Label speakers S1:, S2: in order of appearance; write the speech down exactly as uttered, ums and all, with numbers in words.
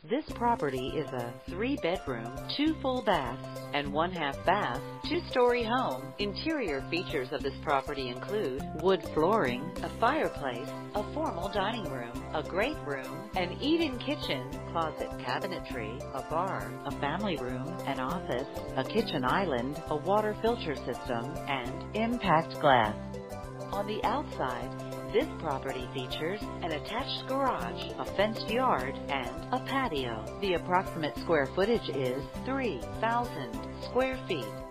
S1: This property is a three-bedroom, two full baths, and one-half bath, two-story home. Interior features of this property include wood flooring, a fireplace, a formal dining room, a great room, an eat-in kitchen, closet cabinetry, a bar, a family room, an office, a kitchen island, a water filter system, and impact glass. On the outside, this property features an attached garage, a fenced yard, and a patio. The approximate square footage is three thousand square feet.